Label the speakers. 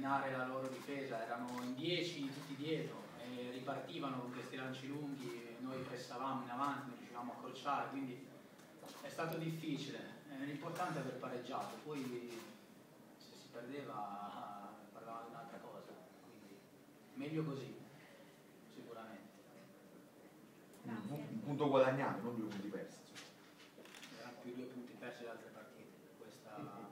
Speaker 1: minare la loro difesa, erano in 10 tutti dietro e ripartivano con questi lanci lunghi e noi pressavamo in avanti, non riuscivamo a accorciare, quindi è stato difficile. L'importante è aver pareggiato, poi se si perdeva parlavamo di un'altra cosa, quindi meglio così sicuramente.
Speaker 2: Un punto guadagnato, non 2 punti persi.
Speaker 1: Erano più 2 punti persi da altre partite. Questa